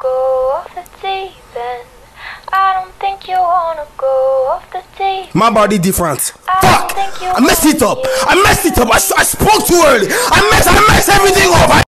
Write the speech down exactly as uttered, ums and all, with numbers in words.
go off the deep end. I don't think you wanna go off the deep. My body different. I Fuck! don't think you I messed it up. wanna I messed it up. I, I spoke too early. I messed. I messed everything up. I